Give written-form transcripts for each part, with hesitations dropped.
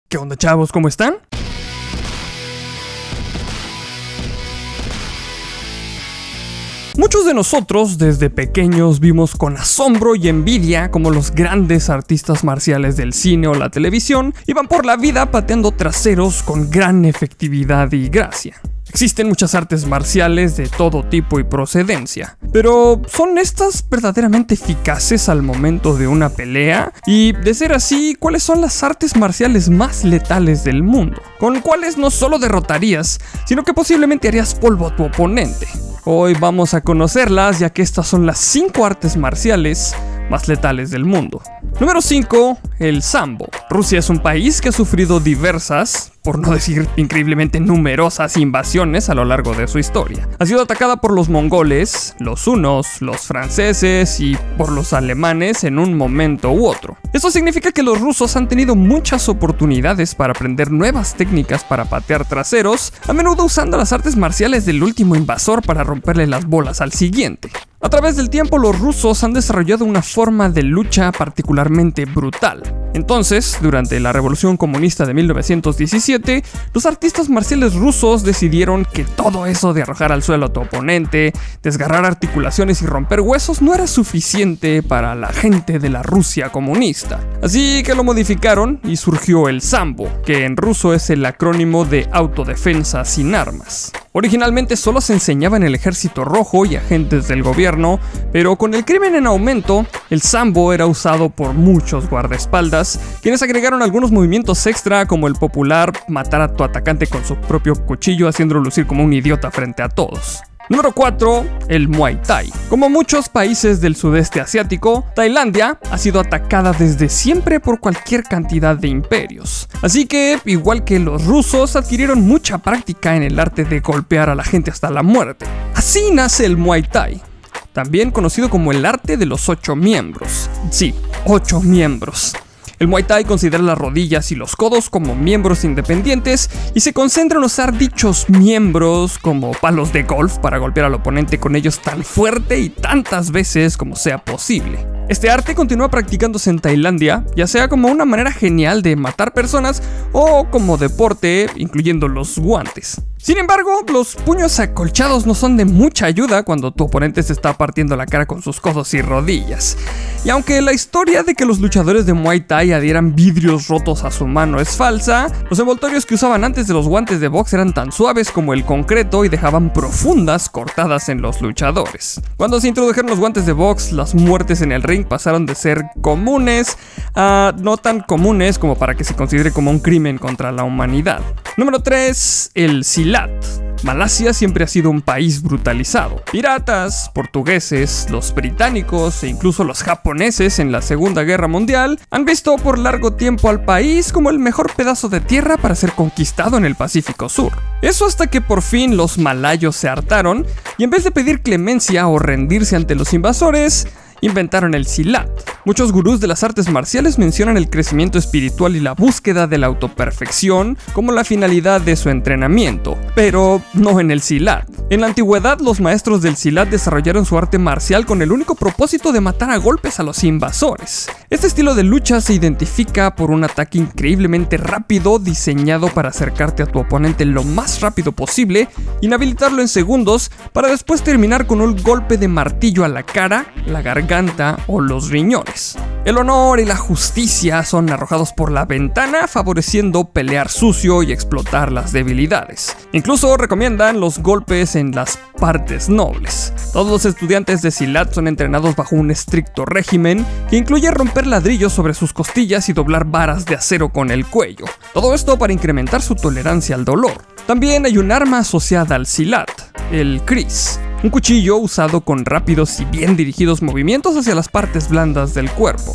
¿Qué onda, chavos? ¿Cómo están? Muchos de nosotros desde pequeños vimos con asombro y envidia como los grandes artistas marciales del cine o la televisión iban por la vida pateando traseros con gran efectividad y gracia. Existen muchas artes marciales de todo tipo y procedencia, pero ¿son estas verdaderamente eficaces al momento de una pelea? Y de ser así, ¿cuáles son las artes marciales más letales del mundo? ¿Con cuáles no solo derrotarías, sino que posiblemente harías polvo a tu oponente? Hoy vamos a conocerlas, ya que estas son las 5 artes marciales más letales del mundo. Número 5. El sambo. Rusia es un país que ha sufrido diversas, por no decir increíblemente numerosas invasiones a lo largo de su historia. Ha sido atacada por los mongoles, los hunos, los franceses y por los alemanes en un momento u otro. Esto significa que los rusos han tenido muchas oportunidades para aprender nuevas técnicas para patear traseros, a menudo usando las artes marciales del último invasor para romperle las bolas al siguiente. A través del tiempo, los rusos han desarrollado una forma de lucha particularmente brutal. Entonces, durante la Revolución Comunista de 1917, los artistas marciales rusos decidieron que todo eso de arrojar al suelo a tu oponente, desgarrar articulaciones y romper huesos no era suficiente para la gente de la Rusia comunista. Así que lo modificaron y surgió el sambo, que en ruso es el acrónimo de autodefensa sin armas. Originalmente solo se enseñaba en el Ejército Rojo y agentes del gobierno, pero con el crimen en aumento, el sambo era usado por muchos guardaespaldas, quienes agregaron algunos movimientos extra como el popular matar a tu atacante con su propio cuchillo haciéndolo lucir como un idiota frente a todos. Número 4. El Muay Thai. Como muchos países del sudeste asiático, Tailandia ha sido atacada desde siempre por cualquier cantidad de imperios. Así que, igual que los rusos, adquirieron mucha práctica en el arte de golpear a la gente hasta la muerte. Así nace el Muay Thai, también conocido como el arte de los 8 miembros. Sí, 8 miembros. El Muay Thai considera las rodillas y los codos como miembros independientes y se concentra en usar dichos miembros como palos de golf para golpear al oponente con ellos tan fuerte y tantas veces como sea posible. Este arte continúa practicándose en Tailandia, ya sea como una manera genial de matar personas o como deporte, incluyendo los guantes. Sin embargo, los puños acolchados no son de mucha ayuda cuando tu oponente se está partiendo la cara con sus codos y rodillas. Y aunque la historia de que los luchadores de Muay Thai adhieran vidrios rotos a su mano es falsa, los envoltorios que usaban antes de los guantes de box eran tan suaves como el concreto y dejaban profundas cortadas en los luchadores. Cuando se introdujeron los guantes de box, las muertes en el ring pasaron de ser comunes a no tan comunes como para que se considere como un crimen contra la humanidad. Número 3. El Silat. Malasia siempre ha sido un país brutalizado. Piratas, portugueses, los británicos e incluso los japoneses en la Segunda Guerra Mundial han visto por largo tiempo al país como el mejor pedazo de tierra para ser conquistado en el Pacífico Sur. Eso hasta que por fin los malayos se hartaron y en vez de pedir clemencia o rendirse ante los invasores, inventaron el Silat. Muchos gurús de las artes marciales mencionan el crecimiento espiritual y la búsqueda de la autoperfección como la finalidad de su entrenamiento, pero no en el Silat. En la antigüedad, los maestros del Silat desarrollaron su arte marcial con el único propósito de matar a golpes a los invasores. Este estilo de lucha se identifica por un ataque increíblemente rápido diseñado para acercarte a tu oponente lo más rápido posible, inhabilitarlo en segundos, para después terminar con un golpe de martillo a la cara, la garganta o los riñones. El honor y la justicia son arrojados por la ventana, favoreciendo pelear sucio y explotar las debilidades. Incluso recomiendan los golpes en las partes nobles. Todos los estudiantes de Silat son entrenados bajo un estricto régimen que incluye romper ladrillos sobre sus costillas y doblar varas de acero con el cuello. Todo esto para incrementar su tolerancia al dolor. También hay un arma asociada al Silat, el kris. Un cuchillo usado con rápidos y bien dirigidos movimientos hacia las partes blandas del cuerpo.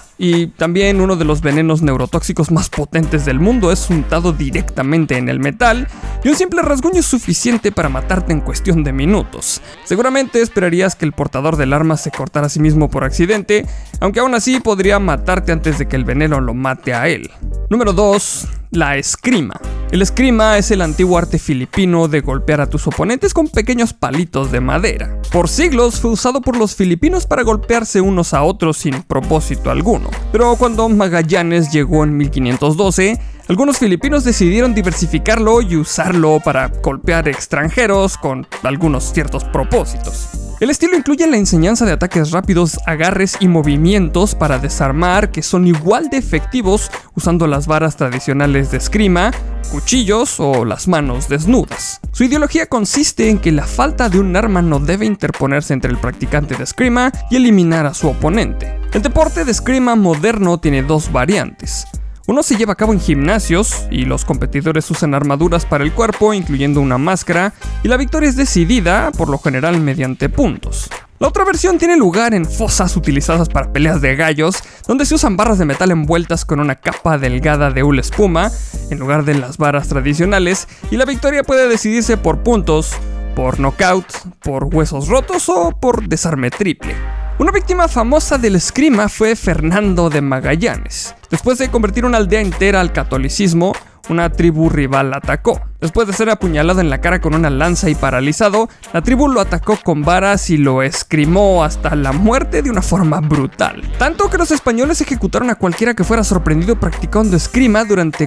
Y también uno de los venenos neurotóxicos más potentes del mundo es untado directamente en el metal y un simple rasguño es suficiente para matarte en cuestión de minutos. Seguramente esperarías que el portador del arma se cortara a sí mismo por accidente, aunque aún así podría matarte antes de que el veneno lo mate a él. Número 2. La esgrima. El esgrima es el antiguo arte filipino de golpear a tus oponentes con pequeños palitos de madera. Por siglos fue usado por los filipinos para golpearse unos a otros sin propósito alguno. Pero cuando Magallanes llegó en 1512, algunos filipinos decidieron diversificarlo y usarlo para golpear extranjeros con algunos ciertos propósitos. El estilo incluye la enseñanza de ataques rápidos, agarres y movimientos para desarmar que son igual de efectivos usando las varas tradicionales de esgrima, cuchillos o las manos desnudas. Su ideología consiste en que la falta de un arma no debe interponerse entre el practicante de esgrima y eliminar a su oponente. El deporte de esgrima moderno tiene dos variantes. Uno se lleva a cabo en gimnasios y los competidores usan armaduras para el cuerpo, incluyendo una máscara, y la victoria es decidida, por lo general, mediante puntos. La otra versión tiene lugar en fosas utilizadas para peleas de gallos, donde se usan barras de metal envueltas con una capa delgada de hule espuma, en lugar de las varas tradicionales, y la victoria puede decidirse por puntos, por knockout, por huesos rotos o por desarme triple. Una víctima famosa del esgrima fue Fernando de Magallanes. Después de convertir una aldea entera al catolicismo, una tribu rival la atacó. Después de ser apuñalado en la cara con una lanza y paralizado, la tribu lo atacó con varas y lo esgrimó hasta la muerte de una forma brutal. Tanto que los españoles ejecutaron a cualquiera que fuera sorprendido practicando esgrima durante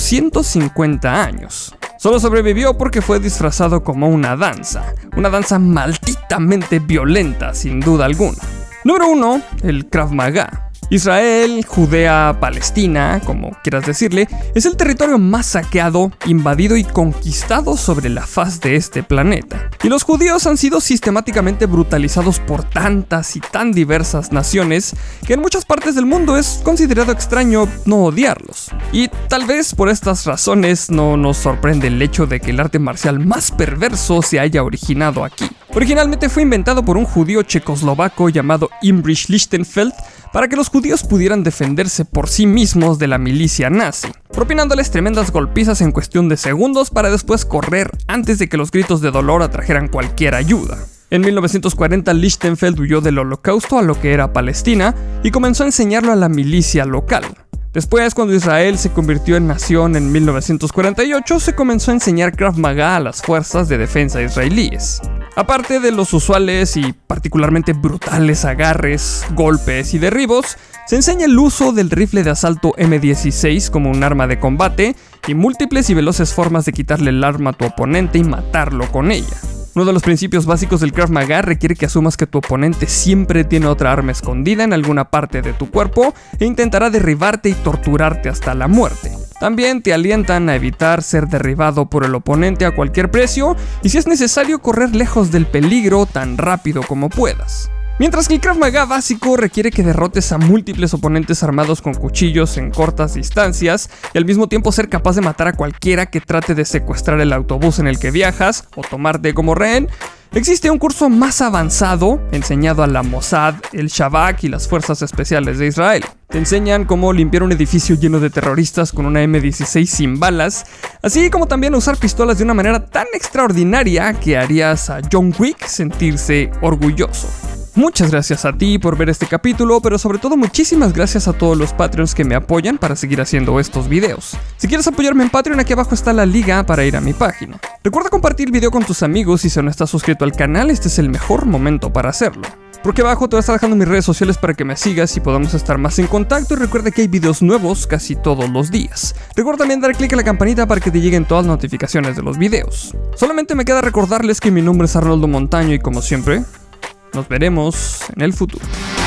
450 años. Solo sobrevivió porque fue disfrazado como una danza malditamente violenta, sin duda alguna. Número 1. El Krav Maga. Israel, Judea, Palestina, como quieras decirle, es el territorio más saqueado, invadido y conquistado sobre la faz de este planeta. Y los judíos han sido sistemáticamente brutalizados por tantas y tan diversas naciones que en muchas partes del mundo es considerado extraño no odiarlos. Y tal vez por estas razones no nos sorprende el hecho de que el arte marcial más perverso se haya originado aquí. Originalmente fue inventado por un judío checoslovaco llamado Imrich Lichtenfeld para que los judíos pudieran defenderse por sí mismos de la milicia nazi, propinándoles tremendas golpizas en cuestión de segundos para después correr antes de que los gritos de dolor atrajeran cualquier ayuda. En 1940 Lichtenfeld huyó del Holocausto a lo que era Palestina y comenzó a enseñarlo a la milicia local. Después, cuando Israel se convirtió en nación en 1948, se comenzó a enseñar Krav Maga a las fuerzas de defensa israelíes. Aparte de los usuales y particularmente brutales agarres, golpes y derribos, se enseña el uso del rifle de asalto M16 como un arma de combate y múltiples y veloces formas de quitarle el arma a tu oponente y matarlo con ella. Uno de los principios básicos del Krav Maga requiere que asumas que tu oponente siempre tiene otra arma escondida en alguna parte de tu cuerpo e intentará derribarte y torturarte hasta la muerte. También te alientan a evitar ser derribado por el oponente a cualquier precio y si es necesario correr lejos del peligro tan rápido como puedas. Mientras que el Krav Maga básico requiere que derrotes a múltiples oponentes armados con cuchillos en cortas distancias y al mismo tiempo ser capaz de matar a cualquiera que trate de secuestrar el autobús en el que viajas o tomarte como rehén, existe un curso más avanzado enseñado a la Mossad, el Shabak y las fuerzas especiales de Israel. Te enseñan cómo limpiar un edificio lleno de terroristas con una M16 sin balas, así como también a usar pistolas de una manera tan extraordinaria que harías a John Wick sentirse orgulloso. Muchas gracias a ti por ver este capítulo, pero sobre todo muchísimas gracias a todos los Patreons que me apoyan para seguir haciendo estos videos. Si quieres apoyarme en Patreon, aquí abajo está la liga para ir a mi página. Recuerda compartir el video con tus amigos y si aún no estás suscrito al canal, este es el mejor momento para hacerlo. Por aquí abajo te voy a estar dejando mis redes sociales para que me sigas y podamos estar más en contacto y recuerda que hay videos nuevos casi todos los días. Recuerda también dar clic a la campanita para que te lleguen todas las notificaciones de los videos. Solamente me queda recordarles que mi nombre es Arnoldo Montaño y como siempre, nos veremos en el futuro.